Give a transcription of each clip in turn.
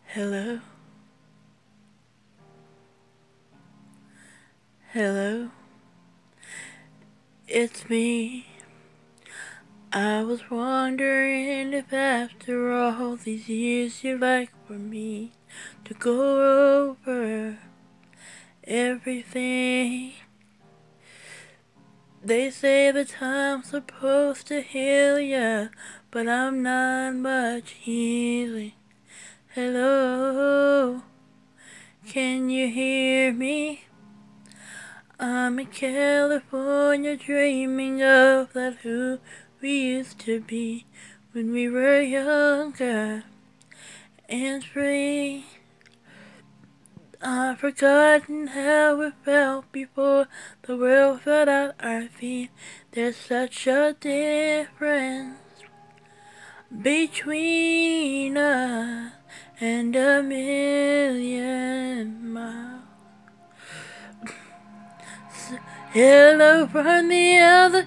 Hello? Hello? It's me. I was wondering if after all these years you'd like for me to go over everything. They say the time's supposed to heal ya, but I'm not much healing. Hello? Can you hear me? I'm in California dreaming of that who we used to be when we were younger and free. I've forgotten how it felt before the world fell at our feet. There's such a difference between us and a million miles. Hello from the other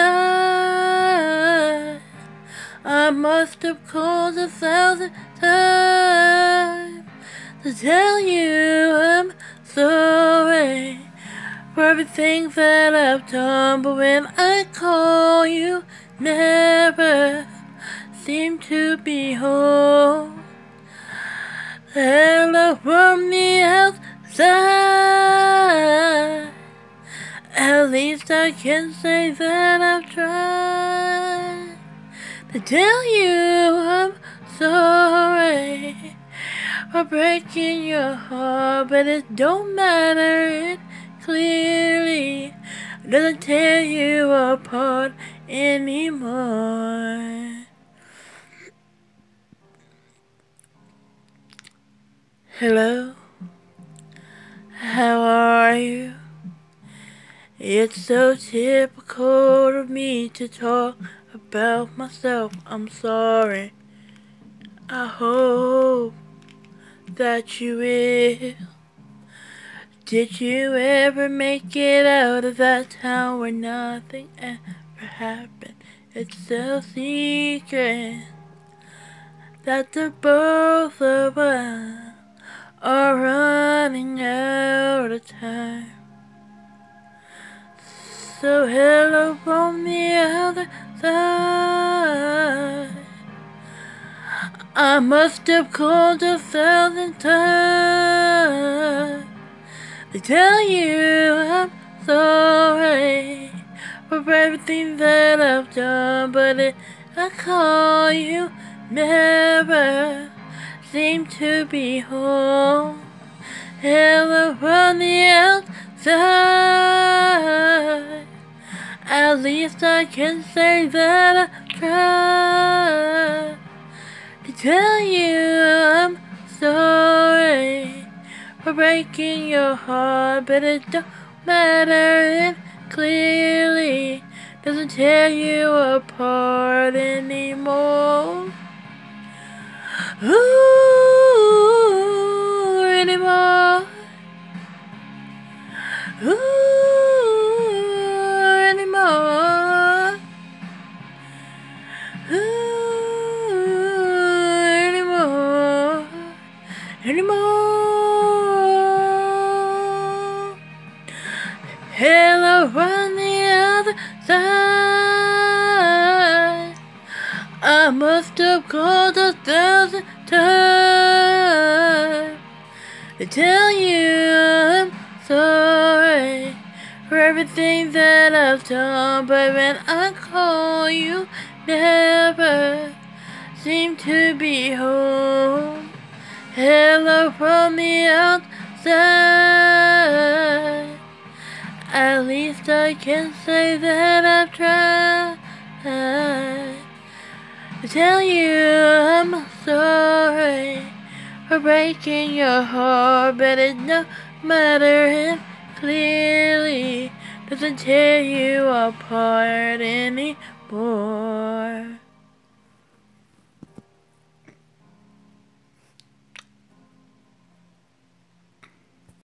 side. I must have called 1,000 times to tell you I'm sorry for everything that I've done, but when I call you, never seem to be home. Hello from the outside. At least I can say that I've tried to tell you I'm sorry for breaking your heart, but it don't matter, it clearly doesn't tear you apart anymore. Hello? How are you? It's so typical of me to talk about myself. I'm sorry. I hope that you will. Did you ever make it out of that town where nothing ever happened? It's a secret that the both of us are running out of time. So hello from the other side. I must have called 1,000 times to tell you I'm sorry for everything that I've done, but if I call you, never seem to be home. Hello from the outside. At least I can say that I tried to tell you I'm sorry for breaking your heart, but it don't matter, it clearly doesn't tear you apart anymore. Ooh, anymore. Ooh, anymore. Ooh, anymore. Anymore. Hello from the other side. I must have called 1,000 times to tell you I'm sorry for everything that I've done, but when I call you, never seem to be home. Hello from the outside. At least I can say that I've tried to tell you I'm sorry for breaking your heart, but it don't matter, it clearly doesn't tear you apart anymore.